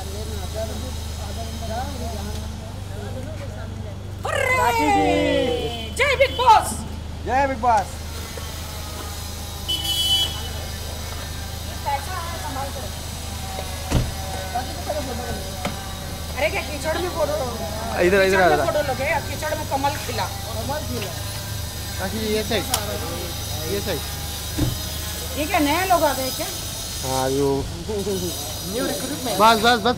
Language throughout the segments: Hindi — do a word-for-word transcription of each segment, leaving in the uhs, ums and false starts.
जय बिग बॉस, जय बिग बॉस। अरे क्या कीचड़ में फोटो, इधर इधर आ रहा फोटो लगे, कीचड़ में कमल खिला, कमल खिला। ताकि ये साइड, ये साइड। ये क्या नए लोग आ गए क्या? हाँ यो न्यू रिक्रूटमेंट। बस बस बस।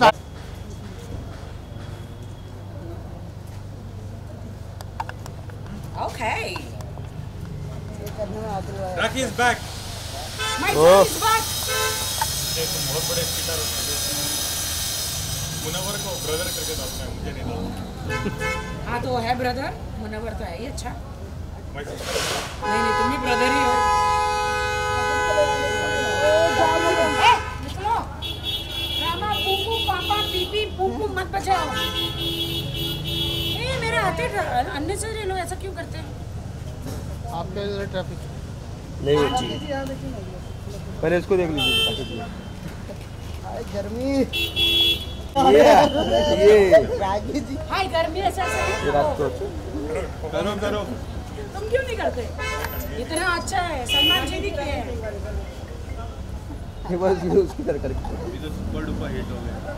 Okay. Rocky is back. My son is back. तुम बहुत बड़े स्पीकर हो। मुनव्वर को ब्रदर करके डालना है, मुझे नहीं डालना। हाँ तो है ब्रदर, मुनव्वर तो है ही अच्छा। मैं नहीं नहीं तुम भी ब्रदर ही हो। ए, निकलो। रामा पूपू पापा पीपी पूपू मत बचाओ। ए मेरे हाथे अननेसेसरी लोग ऐसा क्यों करते हैं? आपके इधर ट्रैफिक नहीं होती। पहले इसको देख लीजिए। गर्मी ये ये हाय गर्मी ऐसा ऐसा ये रात को करो करो। तुम क्यों नहीं करते? इतना अच्छा है, सलमान जी भी किए हैं। ये बस ये उसकी तरह करके अभी तो सुपर डुपर हिट हो गया।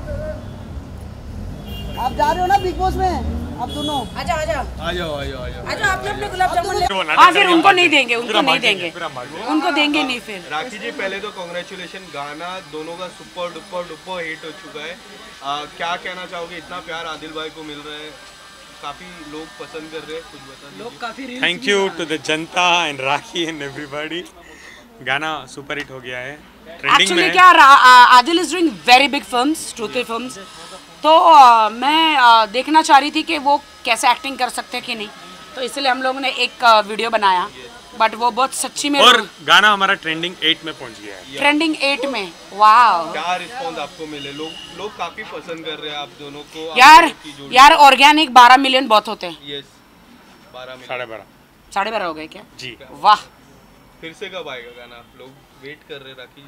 आप जा रहे हो ना बिग बॉस में, आप दोनों आजा आजा आ जाओ आ जाओ आ जाओ। आजा, आपने अपने गुलाब जामुन ले। हाँ फिर उनको नहीं देंगे, उनको नहीं देंगे, उनको देंगे नहीं फिर। राखी जी पहले तो कांग्रेचुलेशन, गाना दोनों का सुपर डुपर डुपर हिट हो चुका है। आ, क्या कहना चाहोगे, इतना प्यार आदिल भाई को मिल रहा है, काफी लोग पसंद कर रहे हैं, कुछ बता दीजिए। लोग काफी थैंक यू टू द जनता एंड राखी एंड एवरीबॉडी। गाना सुपर हिट हो गया है, ट्रेंडिंग एक्चुअली में क्या आ, Adil is doing very big films, truthful films. तो आ, मैं आ, देखना चाह रही थी कि वो कैसे एक्टिंग कर सकते हैं कि नहीं, तो इसलिए हम लोगों ने एक आ, वीडियो बनाया, बट वो बहुत सच्ची में और गाना हमारा ट्रेंडिंग एट में पहुंच गया है। ट्रेंडिंग एट में। वाह क्या रिस्पॉन्स आपको मिले? लोग लोग काफी पसंद कर रहे हैं आप दोनों को। आप यार दोनों की जोड़ी। यार ऑर्गेनिक बारह मिलियन बहुत होते हैं। यस, बारह मिनट साढ़े बारह साढ़े बारह हो गए क्या? जी। वाह। फिर से कब आएगा गाना? आप लोग वेट कर रहे हैं राखी जी।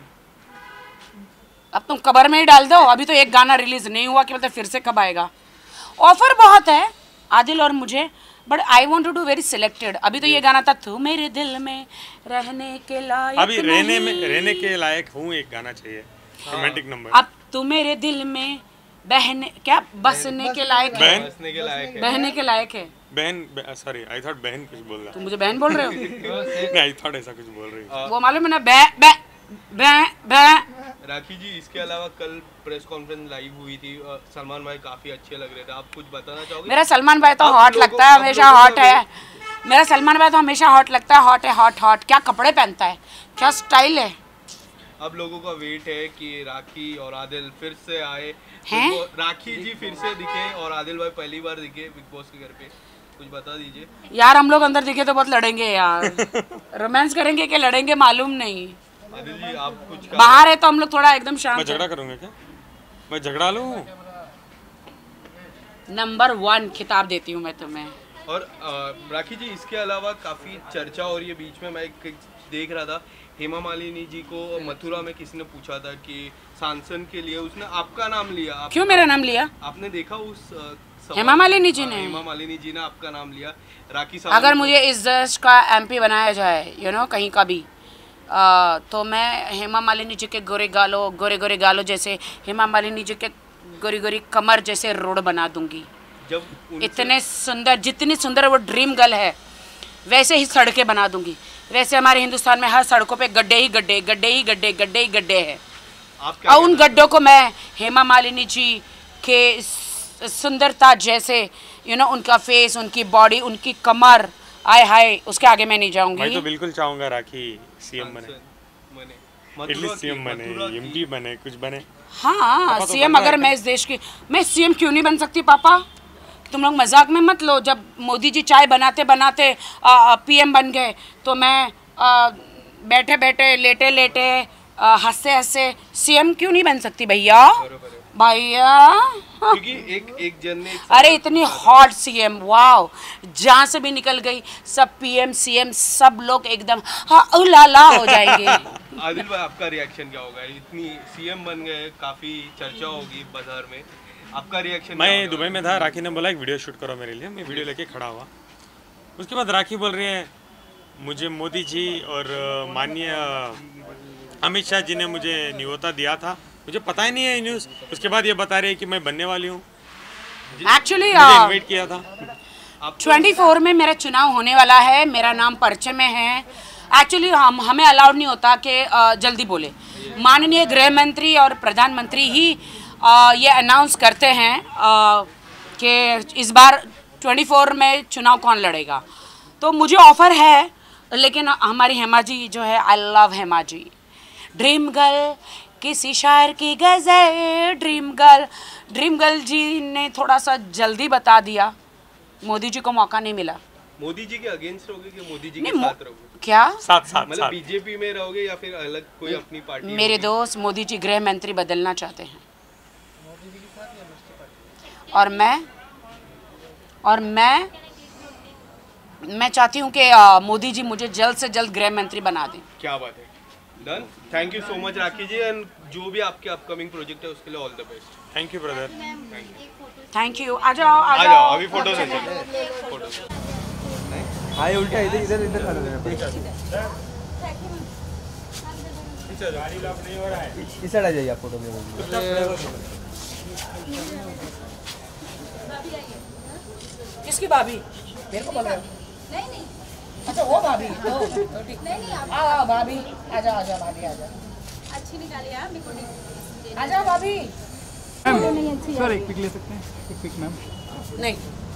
अब तुम कबर में ही डाल दो, अभी तो एक गाना रिलीज नहीं हुआ कि मतलब फिर से कब आएगा। ऑफर बहुत है आदिल और मुझे, but I want to do very selected. अभी तो ये गाना था तू मेरे दिल में रहने के लायक, अभी रहने में रहने के लायक हूँ, एक गाना चाहिए रोमांटिक नंबर। अब तू मेरे दिल में बहने क्या बसने के लायक है, बहन हंसने के लायक है। बहने के लायक है। बहन, सॉरी आई थॉट बहन कुछ बोल रहा तुम मुझे बहन बोल रहे हो? नहीं, आई थॉट ऐसा कुछ बोल रही हूँ। वो मालूम है ना, बै बै बै बै। राखी जी इसके अलावा कल प्रेस कॉन्फ्रेंस लाइव हुई थी, अ, सलमान भाई काफी अच्छे लग रहे थे, आप कुछ बताना चाहोगे? मेरा सलमान भाई तो आप हॉट लोगों- लगता है, आप हमेशा लोगों हॉट का है मेरा सलमान भाई तो हमेशा हॉट लगता है। हॉट है, हॉट हॉट। क्या कपड़े पहनता है, क्या स्टाइल है। अब लोगों का वेट है कि राखी और आदिल फिर से आए, हैं? बिग बॉस- राखी जी फिर से दिखे और आदिल भाई पहली बार दिखे बिग बॉस के घर पे, कुछ बता दीजिए। यार हम लोग अंदर दिखे तो बहुत लड़ेंगे यार। रोमांस करेंगे कि लड़ेंगे मालूम नहीं। आदिल जी आप कुछ कहा- बाहर है तो हम लोग थोड़ा एकदम मैं शांत झगड़ा करूँगा क्या? मैं झगड़ा लूँ? नंबर वन खिताब देती हूँ मैं तुम्हें। और अ, राखी जी इसके अलावा काफी चर्चा हो रही है, बीच में मैं एक देख रहा था हेमा मालिनी जी को मथुरा में किसी ने पूछा था कि सांसद के लिए, उसने आपका नाम लिया। आप, क्यों मेरा नाम लिया? आपने देखा उस अ, सवाल- हेमा मालिनी जी हाँ, ने? हेमा मालिनी जी ने आपका नाम लिया। राखी अगर सावंत मुझे इस देश का एमपी बनाया जाए यू you नो know, कहीं का भी आ, तो मैं हेमा मालिनी जी के गोरे गालों गोरे गोरे गालों जैसे, हेमा मालिनी जी के गोरी गोरी कमर जैसे रोड बना दूंगी। जब उनसे- इतने सुंदर, जितनी सुंदर वो ड्रीम गर्ल है वैसे ही सड़कें बना दूंगी। वैसे हमारे हिंदुस्तान में हर सड़कों पे गड्ढे ही गड्ढे गड्ढे ही गड्ढे गड्ढे ही गड्ढे हैं, आप क्या और उन कहना गड्ढों को मैं हेमा मालिनी जी के स- सुंदरता जैसे यू नो उनका फेस, उनकी बॉडी, उनकी कमर, आय हाय उसके आगे मैं नहीं मैं जाऊंगी। तो बिल्कुल चाहूँगा राखी सीएम बने, सांसद बने, एटलीस्ट मथुरा की- सीएम बने, मथुरा की- एमपी बने, कुछ बने। हाँ पापा तो सीएम, बन रहा अगर है। मैं इस देश की, मैं सीएम क्यों नहीं बन सकती पापा? तुम लोग मजाक में मत लो। जब मोदी जी चाय बनाते बनाते पीएम बन गए तो मैं आ, बैठे बैठे लेटे लेटे हंसते हंसते सीएम क्यों नहीं बन सकती भैया भैया? क्योंकि एक एक जन ने अरे इतनी हॉट सीएम, वाओ, जहाँ से भी निकल गई सब पीएम सीएम सब लोग एकदम हाँ उलाला हो जाएंगे। आदिल भाई आपका रिएक्शन क्या होगा? इतनी सीएम बन गए, काफी चर्चा होगी बाजार में, आपका रिएक्शन? मैं दुबई में था, राखी ने बोला एक वीडियो शूट करो मेरे लिए, मैं वीडियो लेके खड़ा हुआ। उसके बाद राखी बोल रही है मुझे मोदी जी और माननीय अमित शाह जी ने मुझे न्योता दिया था, मुझे पता ही नहीं है न्यूज़। उसके बाद ये बता रही है कि मैं बनने वाली हूँ। एक्चुअली इन्वाइट किया था। ट्वेंटी फोर में मेरा चुनाव होने वाला है, मेरा नाम पर्चे में है। एक्चुअली हम हमें अलाउड नहीं होता कि जल्दी बोले। माननीय गृह मंत्री और प्रधानमंत्री ही आ, ये अनाउंस करते हैं कि इस बार ट्वेंटी फोर में चुनाव कौन लड़ेगा। तो मुझे ऑफ़र है, लेकिन हमारी हेमा जी जो है, I love Hema ji, dream girl, किसी शायर की गज़ल, dream girl. Dream girl ji ने थोड़ा सा जल्दी बता दिया, मोदी जी को मौका नहीं मिला। मोदी जी के अगेंस्ट रहोगे कि मोदी जी नहीं, के साथ रहोगे? क्या साथ साथ मतलब बीजेपी में रहोगे या फिर अलग कोई अपनी पार्टी? मेरे दोस्त मोदी जी गृह मंत्री बदलना चाहते हैं, और मैं और मैं मैं चाहती हूँ कि मोदी जी मुझे जल्द से जल्द गृह मंत्री बना दें। क्या बात है, done. Thank you so much Rakhi ji, and जो भी आपके अपकमिंग प्रोजेक्ट है उसके लिए all the best. Thank you brother. Thank you. आ जाओ आ आ जाओ जाओ, अभी फोटो से फोटो। हाँ उल्टा इधर इधर इधर खड़ा रहना। इस साइड आ जाइए आप फोटो में। किसकी भाभी? मेरे को बोल रहे हो? नहीं नहीं अच्छा वो भाभी, तो तो ठीक। नहीं नहीं आप आओ आओ भाभी, आ जाओ आ जाओ भाभी, आ जाओ अच्छी निकाली यार, मेरे को नहीं आ जाओ भाभी। नहीं अच्छी सर एक पिक ले सकते हैं? एक पिक मैम। नहीं,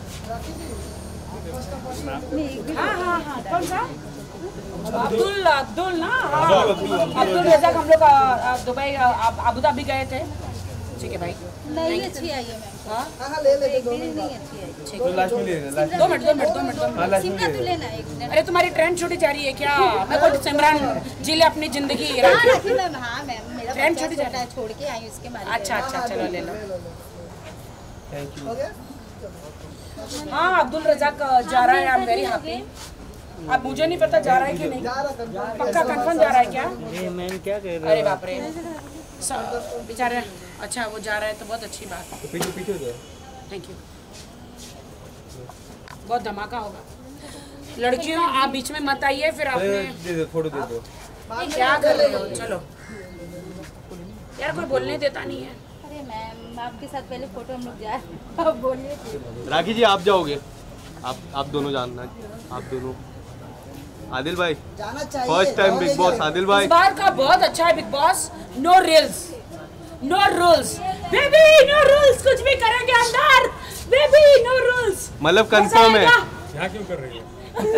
नहीं हाँ हाँ हाँ, कौन सा? अब्दुल अब्दुल ना, हाँ अब्दुल रज़ाक। हम लोग आ, आ, दुबई आ, अबू धाबी गए थे। ठीक है भाई, नहीं अच्छी आई है मैम। हाँ हाँ ले ले दो नहीं नहीं अच्छी आई। ठीक तो है। लास्ट में ले लेना, लास्ट दो मिनट दो मिनट दो मिनट दो मिनट। सिमका तो लेना एक मिनट। अरे तुम्हारी ट्रेंड छुट्टी जा रही है क्या? मैं को सिमरन जी ले अपनी जिंदगी हाँ राखी। राखी मैम, हाँ मैम, मेरा ट्रेन बच्चा छूट जा- छोटा है, छोड़ के आई उसके मारे। अच्छा अच्छा, चलो ले लो। Thank you. हो गया? हाँ अब्दुल रज़ाक जा रहा है, आई एम वेरी हैप्पी। अब मुझे नहीं पता जा रहा है कि नहीं, पक्का कंफर्म जा रहा है क्या? मैम क्या कह अरे बाप रे, सब बेचारे। अच्छा वो जा रहा है तो बहुत अच्छी बात है, पीछे पीछे हो जाओ। Thank you. बहुत धमाका होगा। लड़कियों आप बीच में मत आइए, फिर आपने दे दो, फोटो दे दो। क्या कर रहे हो? चलो यार, कोई बोलने देता नहीं है। अरे मैम आपके साथ पहले फोटो हम लोग जाए, अब बोलिए। राखी जी आप जाओगे? आप आप दोनों जानना, आप दोनों। आदिल भाई जाना चाहिए। First time Bigg Boss, Adil भाई इस बार का बहुत अच्छा है Bigg Boss. No rules, no rules baby, no rules. कुछ भी करेंगे अंदर बेबी, नो रूल्स। मतलब कंफर्म है। यहाँ क्यों कर रही है?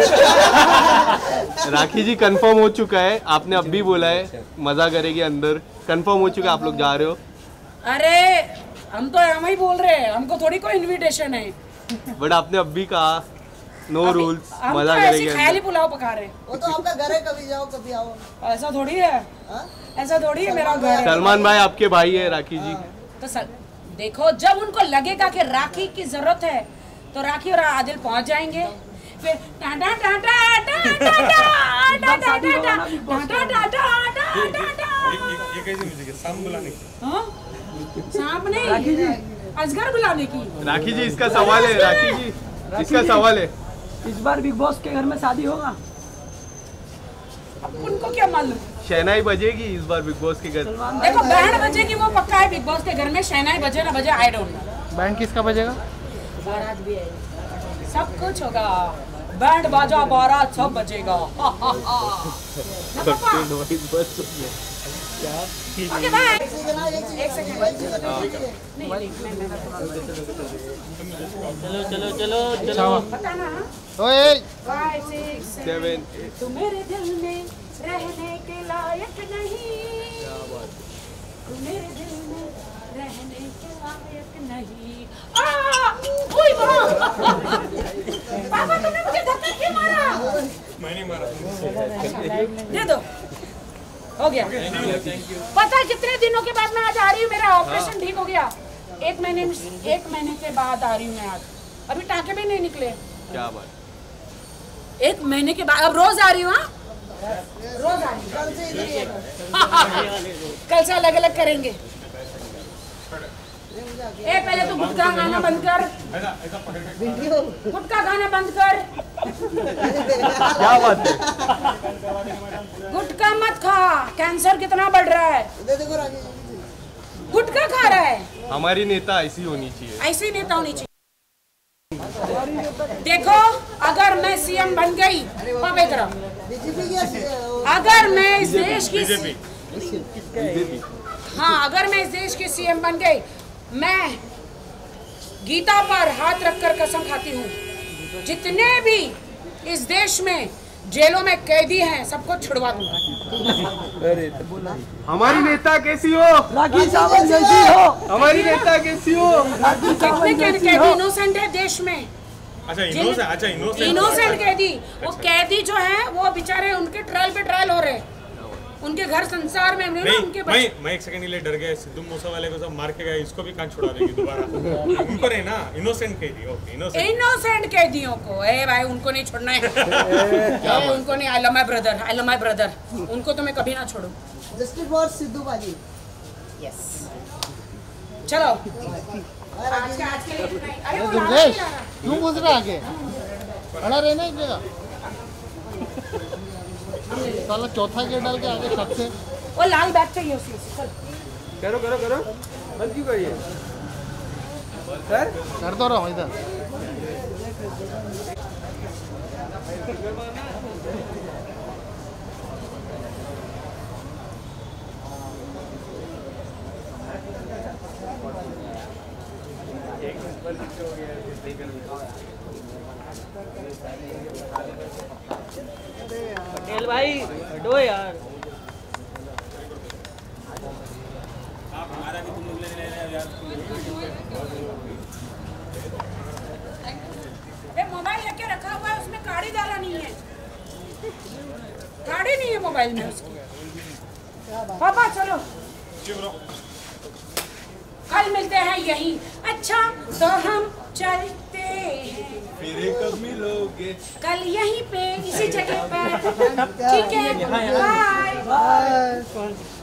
राखी जी कंफर्म हो चुका है, आपने अब भी बोला है मजा करेगी अंदर, कंफर्म हो चुका है, आप लोग जा रहे हो? अरे हम तो हम ही बोल रहे हैं, हमको थोड़ी कोई इनविटेशन है। बट आपने अब भी कहा नो रूल्स, हम तो मजा ऐसे करेगी ख्याली अंदर। पुलाव पका रहे हैं। वो तो आपका घर है, कभी जाओ कभी आओ। ऐसा थोड़ी है, हाँ? ऐसा थोड़ी है मेरा घर है। सलमान भाई आपके भाई है राखी जी। तो सर देखो, जब उनको लगेगा कि राखी की जरूरत है तो राखी और आदिल पहुंच जाएंगे। फिर टाटा टाटा टाटा टाटा टाटा टाटा टाटा टाटा। ये कैसे म्यूजिक है? शाम बुलाने की। हाँ? सांप नहीं, अजगर बुलाने की। राखी जी इसका सवाल है, राखी जी इसका सवाल है। इस बार बिग बॉस के घर में शादी होगा? अब उनको क्या मालूम? शहनाई बजेगी इस बार बिग बॉस के घर? देखो बैंड बजेगी वो पक्का है बिग बॉस के घर में, शहनाई बजे ना बजे आई डोंट नो। बैंड किसका बजेगा? बारात भी है, सब कुछ होगा। बैंड बाजा बारात सब बजेगा। हा, हा, हा। ना पापा? Okay bye. एक सेकंड। नहीं नहीं, मैं मैं चलो चलो चलो चलो। बताना। ओए फाइव सिक्स सेवन तू मेरे दिल में रहने के लायक नहीं, तू मेरे दिल में रहने के लायक नहीं। आ! ओए माँ! पापा तुमने मुझे धक्का क्यों मारा? मैं नहीं मारा। दे दो। हो गया। पता है कितने दिनों के बाद मैं आज आ रही हूँ, मेरा ऑपरेशन ठीक हो गया। एक महीने एक महीने के बाद आ रही हूँ मैं आज, अभी टाँके भी नहीं निकले। क्या बात, एक महीने के बाद अब रोज आ रही हूँ। हाँ रोज आ रही हूँ, कल से अलग अलग करेंगे। ए पहले तो गुटखा खाना बंद कर, गुटखा खाना बंद कर। क्या बात है? गुटखा मत खा, कैंसर कितना बढ़ रहा है। गुटखा खा रहा है। हमारी नेता ऐसी होनी चाहिए, ऐसी नेता होनी चाहिए। देखो अगर मैं सीएम बन गई, पवित्र, अगर मैं इस देश की हाँ अगर मैं इस देश की सीएम बन गई, मैं गीता पर हाथ रखकर कसम खाती हूँ, जितने भी इस देश में जेलों में कैदी हैं सबको छुड़वा दूंगा। अरे हमारी नेता कैसी हो, राखी सावंत जैसी हो। हमारी नेता कैसी हो। कितने कैदी इनोसेंट है देश में। अच्छा इनोसेंट, अच्छा इनोसेंट इनोसेंट कैदी, वो कैदी जो है वो बेचारे उनके ट्रायल पे ट्रायल हो रहे हैं, उनके घर संसार में नहीं, उनके मैं मैं एक सेकंड के लिए डर गया, सिद्धू मूसा वाले को सब मार के गए, इसको भी कहाँ छुड़ा देगी दोबारा। उनको नहीं ना, इनोसेंट कैदी, ओके इनोसेंट इनोसेंट कैदियों को, ए भाई उनको नहीं छोड़ना है। ए, उनको नहीं, I love my brother, I love my brother, उनको तो मैं कभी ना छोड़ूं। जस्टिस फॉर सिद्धू बाजी। यस चलो आज के आज के लिए इतना ही। अरे वो लाल नहीं आ रहा। क्यों घुस रहा आगे, खड़ा रहना एक जगह। साला चौथा गेट डाल के आगे छत से। वो लाल बैग चाहिए उसी उसी चल। करो करो करो, बंद क्यों करिए सर? कर दो रहा हूँ इधर। पटेल भाई हटो यार। मोबाइल लेके रखा हुआ है, उसमें काड़ी डाला नहीं है, काड़ी नहीं है मोबाइल में उसकी। पापा चलो कल मिलते हैं यहीं। अच्छा तो हम चलते हैं, फिर कब मिलोगे? कल यहीं पे इसी जगह पर। ठीक है बाय।